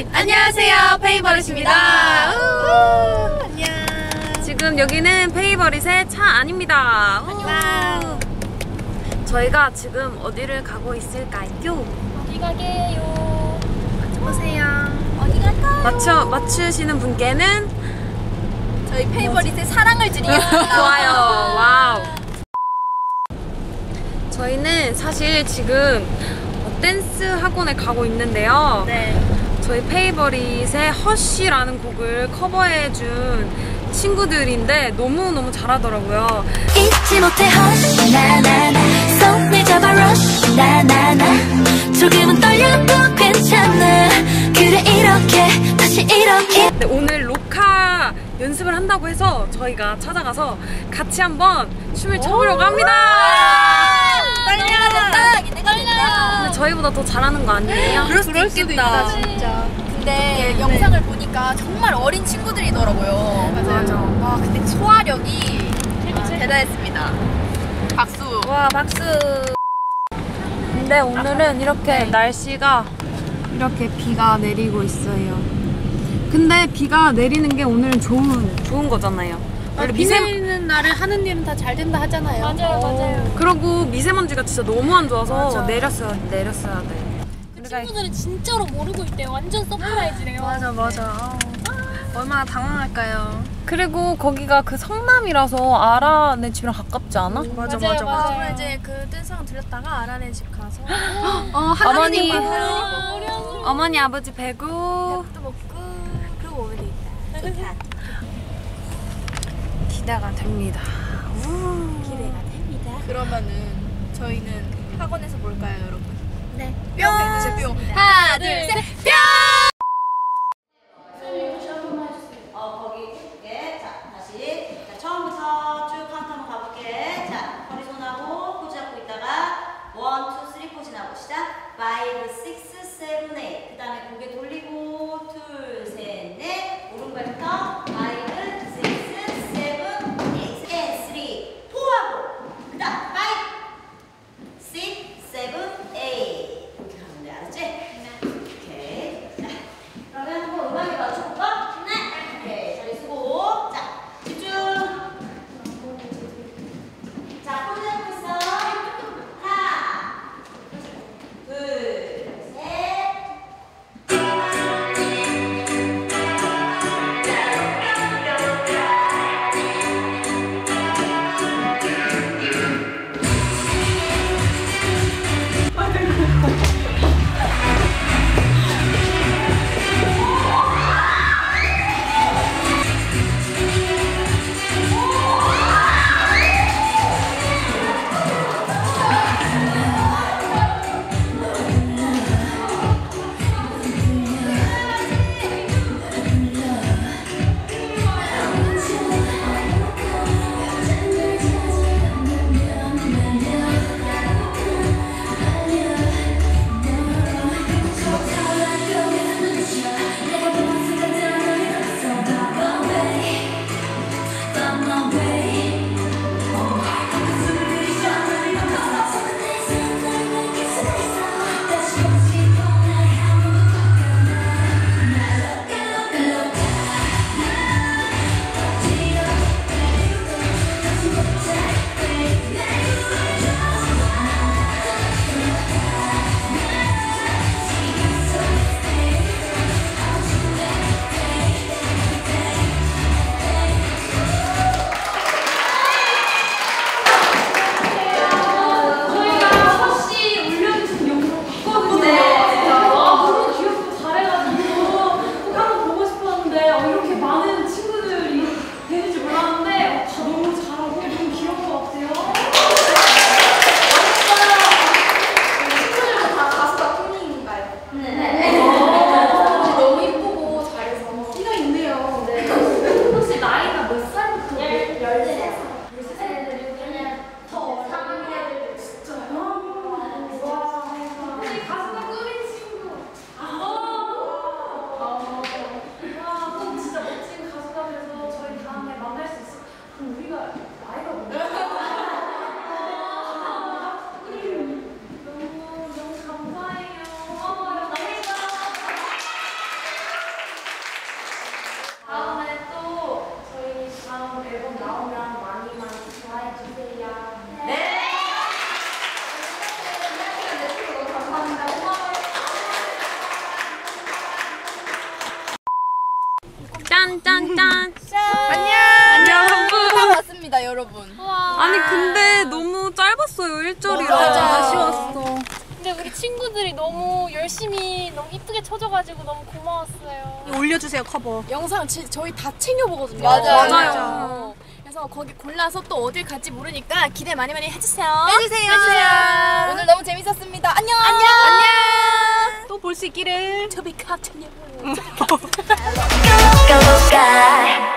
페이버릿! 안녕하세요, 페이버릿입니다. 안녕. 지금 여기는 페이버릿의 차 안입니다. 저희가 지금 어디를 가고 있을까요? 어디 가게요? 보세요. 어디 갈까요? 맞추시는 분께는 저희 페이버릿의 사랑을 드리겠습니다. 좋아요. 와우. 저희는 사실 지금 댄스 학원에 가고 있는데요. 네. 저희 페이버릿의 허쉬라는 곡을 커버해준 친구들인데 너무너무 잘하더라고요. 잊지 못해 허쉬 나나나 손을 잡아 러쉬 나나나 조금은 떨려도 괜찮아 그래 이렇게 다시 이렇게. 근데 오늘 로카 연습을 한다고 해서 저희가 찾아가서 같이 한번 춤을 춰보려고 합니다. 떨려라. 기대가 된다. 근데 저희보다 더 잘하는 거 아니에요? 그럴 수도 있겠다. 진짜. 근데 영상을 보니까 정말 어린 친구들이더라고요. 맞아요. 와, 근데 소화력이 대단했습니다. 박수. 와, 박수. 근데 오늘은 이렇게 날씨가 이렇게 비가 내리고 있어요. 근데 비가 내리는 게 오늘은 좋은 거잖아요. 비 내리는 날에 하는 일은 다 잘 된다 하잖아요. 맞아요. 그리고 미세먼지가 진짜 너무 안 좋아서 맞아. 내렸어야 돼. 친구들은 진짜로 모르고 있대요. 완전 서프라이즈래요. 맞아. 얼마나 당황할까요? 그리고 거기가 그 성남이라서 아라네 집이랑 가깝지 않아? 맞아. 맞아요. 이제 그 댄스장 들렸다가 아라네 집 가서 어머니 아버지 배구 또 먹고 그러고 오면 되겠다. 기대가 됩니다. 기대가 됩니다. 그러면은 저희는 학원에서 볼까요, 여러분? 네. 뿅 해주세요. 뿅. 하나, 둘, 셋, 뿅! 거기 예, 자 다시 자, 처음부터 쭉 카운트 한번 가볼게. 자 허리 손하고 포즈 잡고 있다가 1, 2, 3 포즈 나고 시작 5, 6, 7, 8 그 다음에 고개 돌리고 둘, 셋, 넷 오른발부터 5, 6, 7, 8 and 3 4하고 그 다음 5, 6, 7, 8 이렇게 가면 돼. 알았지? 오케이 여러분. 아니 근데 너무 짧았어요 1절이라. 맞아. 아쉬웠어. 근데 우리 친구들이 너무 열심히 너무 이쁘게 쳐줘가지고 너무 고마웠어요. 올려주세요 커버. 영상 저희 다 챙겨보거든요. 맞아요. 그래서 거기 골라서 또 어딜 갈지 모르니까 기대 많이 해주세요. 해주세요. 오늘 너무 재밌었습니다. 안녕. 또 볼 수 있기를. To be continued. Go, go, go, sky.